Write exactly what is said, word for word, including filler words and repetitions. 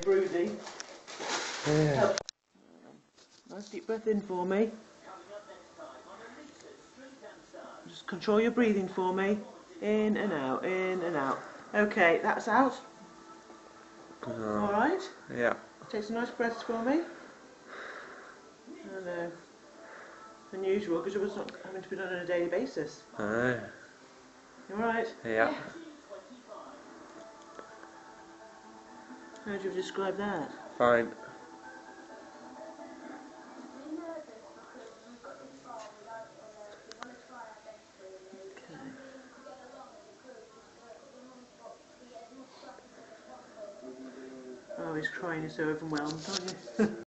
Broody. Yeah. Nice deep breath in for me. Just control your breathing for me. In and out, in and out. Okay, that's out. Oh. Alright? Yeah. Take some nice breaths for me. I know. Unusual because it was not having to be done on a daily basis. Aye. You alright? Yeah. How do you describe that? Fine. Okay. Oh, he's crying, he's so overwhelmed, aren't you?